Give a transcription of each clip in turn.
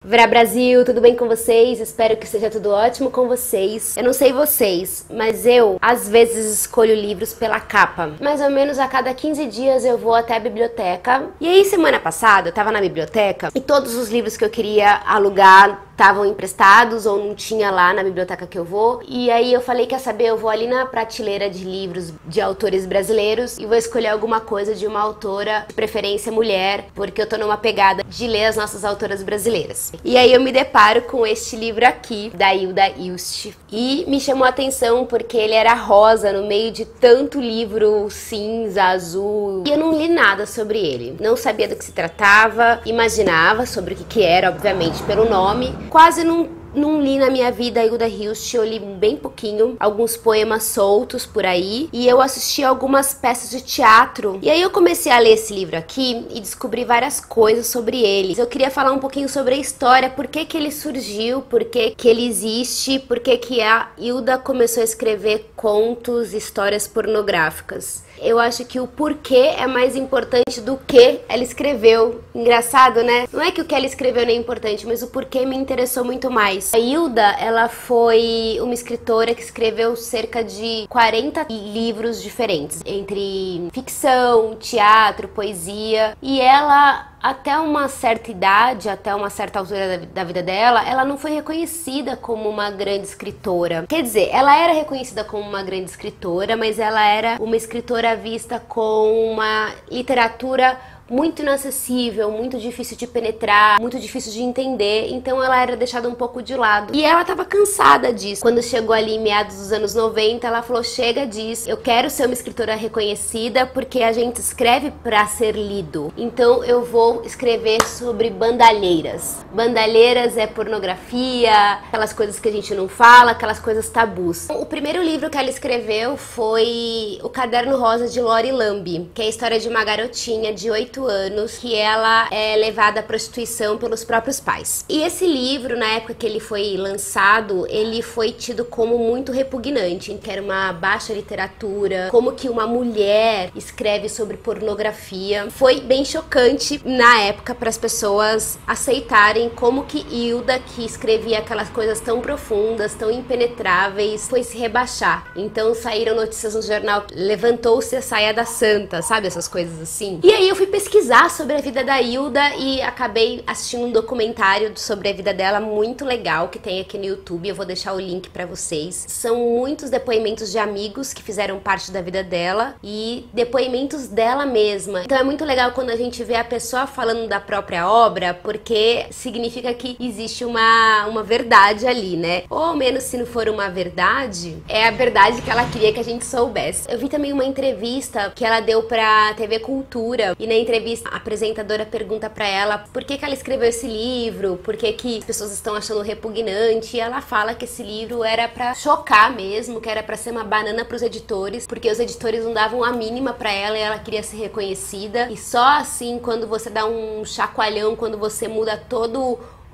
Vera Brasil, tudo bem com vocês? Espero que seja tudo ótimo com vocês. Eu não sei vocês, mas eu às vezes escolho livros pela capa. Mais ou menos a cada 15 dias eu vou até a biblioteca. E aí semana passada eu tava na biblioteca e todos os livros que eu queria alugar estavam emprestados ou não tinha lá na biblioteca que eu vou. E aí eu falei, quer saber, eu vou ali na prateleira de livros de autores brasileiros e vou escolher alguma coisa de uma autora, de preferência mulher, porque eu tô numa pegada de ler as nossas autoras brasileiras. E aí eu me deparo com este livro aqui, da Hilda Hilst. E me chamou a atenção porque ele era rosa no meio de tanto livro cinza, azul. E eu não li nada sobre ele. Não sabia do que se tratava, imaginava sobre o que era, obviamente, pelo nome. Quase não li na minha vida a Hilda Hilst, eu li bem pouquinho, alguns poemas soltos por aí, e eu assisti algumas peças de teatro. E aí eu comecei a ler esse livro aqui e descobri várias coisas sobre ele. Eu queria falar um pouquinho sobre a história, por que que ele surgiu, por que que ele existe, por que que a Hilda começou a escrever contos, histórias pornográficas. Eu acho que o porquê é mais importante do que ela escreveu. Engraçado, né? Não é que o que ela escreveu não é importante, mas o porquê me interessou muito mais. A Hilda, ela foi uma escritora que escreveu cerca de 40 livros diferentes, entre ficção, teatro, poesia, e ela, até uma certa idade, até uma certa altura da vida dela, ela não foi reconhecida como uma grande escritora. Quer dizer, ela era reconhecida como uma grande escritora, mas ela era uma escritora vista com uma literatura muito inacessível, muito difícil de penetrar, muito difícil de entender, então ela era deixada um pouco de lado. E ela tava cansada disso. Quando chegou ali em meados dos anos 90, ela falou, chega disso, eu quero ser uma escritora reconhecida porque a gente escreve pra ser lido. Então eu vou escrever sobre bandalheiras. Bandalheiras é pornografia, aquelas coisas que a gente não fala, aquelas coisas tabus. O primeiro livro que ela escreveu foi O Caderno Rosa de Lori Lambe, que é a história de uma garotinha de 8 anos que ela é levada à prostituição pelos próprios pais. E esse livro, na época que ele foi lançado, ele foi tido como muito repugnante, que era uma baixa literatura, como que uma mulher escreve sobre pornografia. Foi bem chocante na época para as pessoas aceitarem como que Hilda, que escrevia aquelas coisas tão profundas, tão impenetráveis, foi se rebaixar. Então saíram notícias no jornal, levantou-se a saia da santa, sabe, essas coisas assim. E aí eu fui pesquisar sobre a vida da Hilda e acabei assistindo um documentário sobre a vida dela muito legal que tem aqui no YouTube, eu vou deixar o link pra vocês. São muitos depoimentos de amigos que fizeram parte da vida dela e depoimentos dela mesma. Então é muito legal quando a gente vê a pessoa falando da própria obra, porque significa que existe uma verdade ali, né? Ou ao menos, se não for uma verdade, é a verdade que ela queria que a gente soubesse. Eu vi também uma entrevista que ela deu pra TV Cultura e na entrevista a apresentadora pergunta pra ela por que ela escreveu esse livro, por que as pessoas estão achando repugnante, e ela fala que esse livro era pra chocar mesmo, que era pra ser uma banana pros editores, porque os editores não davam a mínima pra ela e ela queria ser reconhecida, e só assim, quando você dá um chacoalhão, quando você muda todo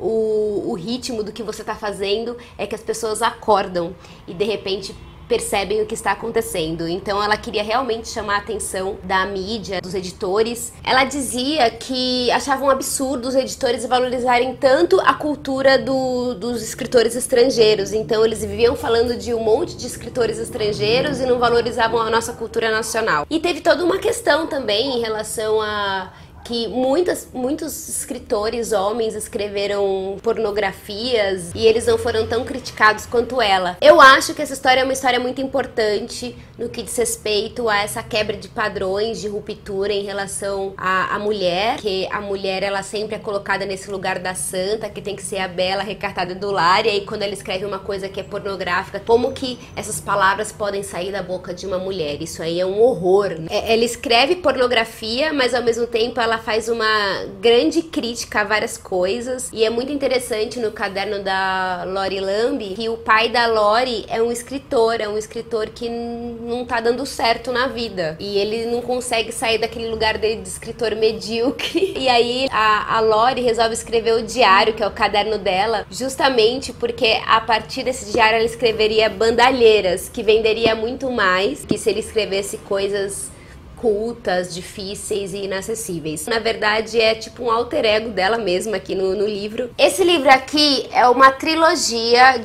o ritmo do que você tá fazendo, é que as pessoas acordam e de repente percebem o que está acontecendo. Então ela queria realmente chamar a atenção da mídia, dos editores. Ela dizia que achavam um absurdo os editores valorizarem tanto a cultura dos escritores estrangeiros. Então eles viviam falando de um monte de escritores estrangeiros e não valorizavam a nossa cultura nacional. E teve toda uma questão também em relação a que muitos escritores homens escreveram pornografias e eles não foram tão criticados quanto ela. Eu acho que essa história é uma história muito importante no que diz respeito a essa quebra de padrões, de ruptura em relação à mulher, que a mulher ela sempre é colocada nesse lugar da santa, que tem que ser a bela recatada do lar, e aí quando ela escreve uma coisa que é pornográfica, como que essas palavras podem sair da boca de uma mulher? Isso aí é um horror, né? Ela escreve pornografia, mas ao mesmo tempo ela faz uma grande crítica a várias coisas, e é muito interessante no caderno da Lori Lambe que o pai da Lori é um escritor que não tá dando certo na vida, e ele não consegue sair daquele lugar dele de escritor medíocre, e aí a Lori resolve escrever o diário, que é o caderno dela, justamente porque a partir desse diário ela escreveria bandalheiras, que venderia muito mais que se ele escrevesse coisas ocultas, difíceis e inacessíveis. Na verdade, é tipo um alter ego dela mesma aqui no livro. Esse livro aqui é uma trilogia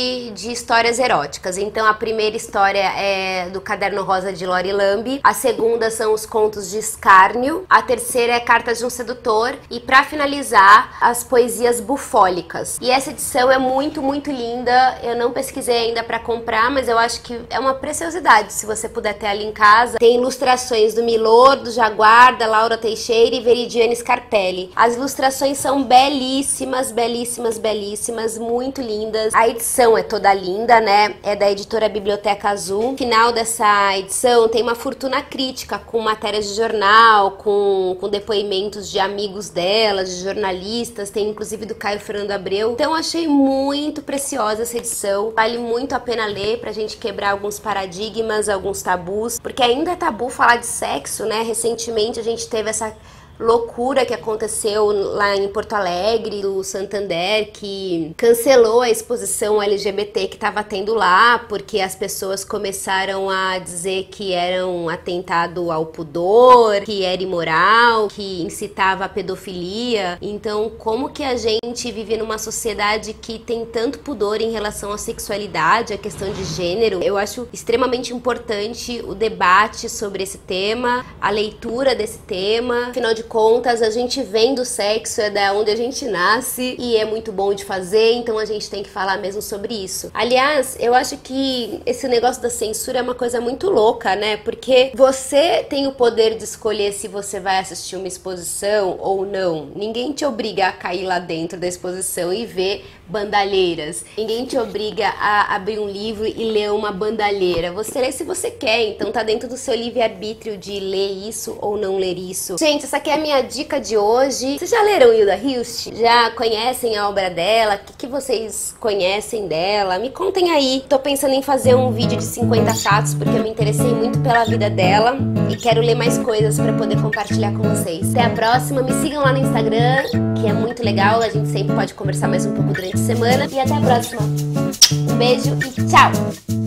de histórias eróticas. Então, a primeira história é do Caderno Rosa de Lori Lambe, a segunda são os contos de escárnio, a terceira é Cartas de um Sedutor e, pra finalizar, as poesias bufólicas. E essa edição é muito, muito linda. Eu não pesquisei ainda pra comprar, mas eu acho que é uma preciosidade, se você puder ter ali em casa. Tem ilustrações do Milor, do Jaguar, da Laura Teixeira e Veridiane Scarpelli. As ilustrações são belíssimas, belíssimas, belíssimas, muito lindas. A edição é toda linda, né? É da editora Biblioteca Azul. No final dessa edição tem uma fortuna crítica, com matérias de jornal, com depoimentos de amigos dela, de jornalistas, tem inclusive do Caio Fernando Abreu. Então achei muito preciosa essa edição, vale muito a pena ler pra gente quebrar alguns paradigmas, alguns tabus, porque ainda é tabu falar de sexo, né? Recentemente a gente teve essa loucura que aconteceu lá em Porto Alegre, o Santander, que cancelou a exposição LGBT que estava tendo lá, porque as pessoas começaram a dizer que era um atentado ao pudor, que era imoral, que incitava a pedofilia. Então, como que a gente vive numa sociedade que tem tanto pudor em relação à sexualidade, à questão de gênero? Eu acho extremamente importante o debate sobre esse tema, a leitura desse tema. Afinal de contas, a gente vem do sexo, é da onde a gente nasce e é muito bom de fazer, então a gente tem que falar mesmo sobre isso. Aliás, eu acho que esse negócio da censura é uma coisa muito louca, né? Porque você tem o poder de escolher se você vai assistir uma exposição ou não. Ninguém te obriga a cair lá dentro da exposição e ver bandalheiras. Ninguém te obriga a abrir um livro e ler uma bandalheira. Você lê se você quer, então tá dentro do seu livre-arbítrio de ler isso ou não ler isso. Gente, essa aqui é a minha dica de hoje. Vocês já leram Hilda Hilst? Já conhecem a obra dela? O que vocês conhecem dela? Me contem aí. Tô pensando em fazer um vídeo de 50 fatos, porque eu me interessei muito pela vida dela e quero ler mais coisas pra poder compartilhar com vocês. Até a próxima. Me sigam lá no Instagram, que é muito legal. A gente sempre pode conversar mais um pouco durante a semana. E até a próxima. Um beijo e tchau!